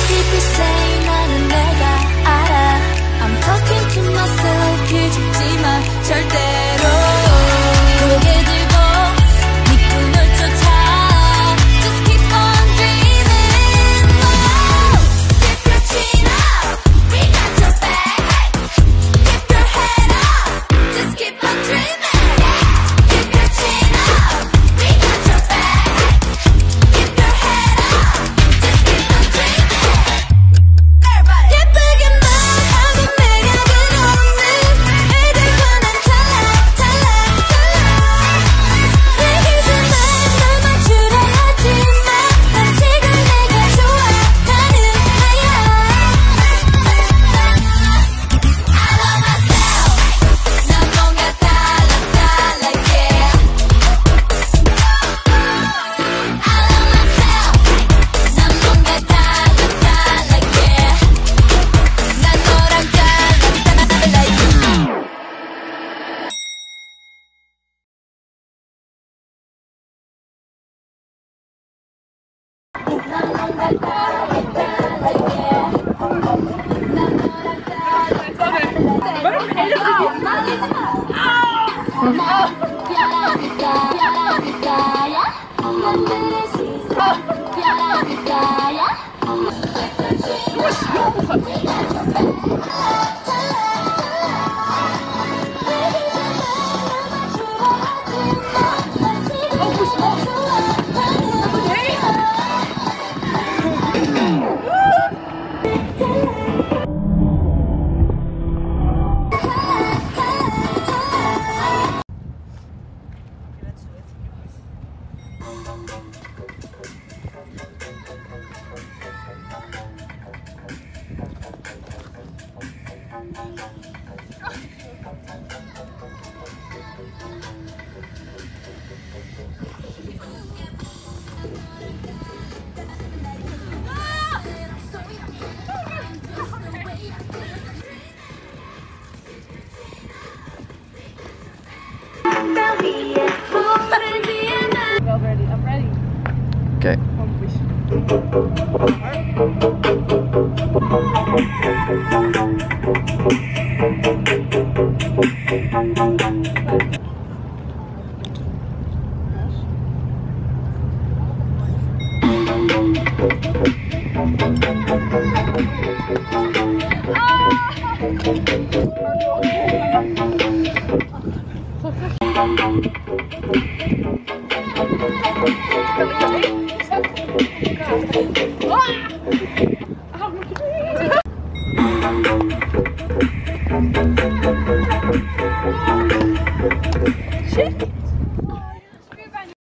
People say 나는 내가 알아. I'm talking to myself. 기죽지마 절대로. 고개 들고 네 꿈을 쫓아. Just keep on dreaming. Oh, keep your chin up. We got your back. Keep your head up. Just keep on dreaming. Keep your chin up. We got your back. Keep your head up. Just keep on dreaming. Everybody. 예쁘게 말하면 내가 그려오는 애들과 난 달라 달라 달라. 내 기준만 널 맞추려 하지마. 난 지금 내가 좋아하는 나야. I love myself. 난 뭔가 달라 달라 yeah. I love myself. 난 뭔가 달라 달라 yeah. 난 너랑 달라 달라 yeah. I'm ready. Okay.